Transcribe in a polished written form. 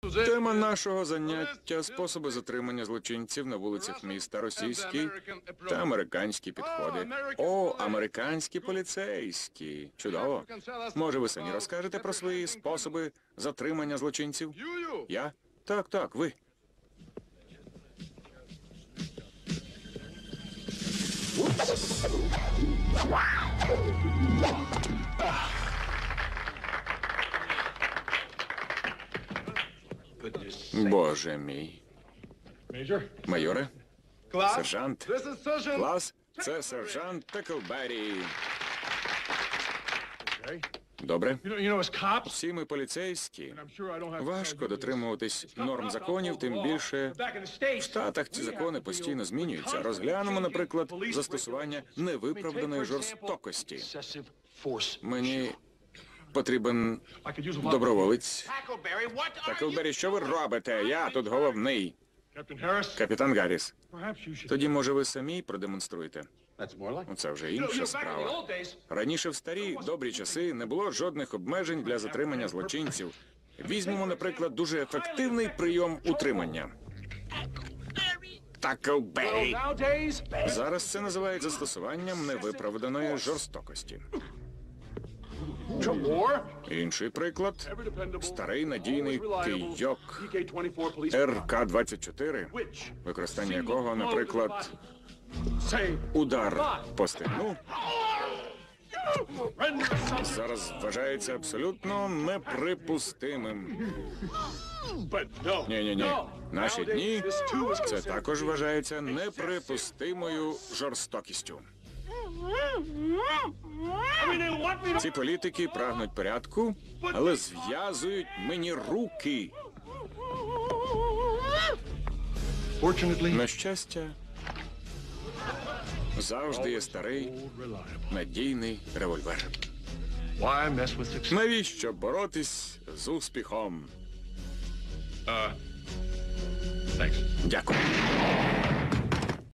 Тема нашого заняття – способи затримання злочинців на вулицях міста, російські та американські підходи. О, американські поліцейські. Чудово. Може, ви самі розкажете про свої способи затримання злочинців? Я? Так, ви. Боже мій. Майоре? Сержант? Клас? Це сержант Теклбері. Добре. Всі ми поліцейські. Важко дотримуватись норм законів, тим більше в Штатах ці закони постійно змінюються. Розглянемо, наприклад, застосування невиправданої жорстокості. Мені потрібен доброволець. Таклбері, що ви робите? Я тут головний. Капітан Гарріс. Тоді, може, ви самі продемонструєте? Це вже інша справа. Раніше в старі добрі часи не було жодних обмежень для затримання злочинців. Візьмемо, наприклад, дуже ефективний прийом утримання. Таклбері. Зараз це називають застосуванням невиправданої жорстокості. Інший приклад – старий надійний кийок РК-24, використання якого, наприклад, удар по стегну, зараз вважається абсолютно неприпустимим. Ні. Наші дні це також вважається неприпустимою жорстокістю. Ці політики прагнуть порядку, але зв'язують мені руки. На щастя, завжди є старий, надійний револьвер. Навіщо боротись з успіхом? Дякую.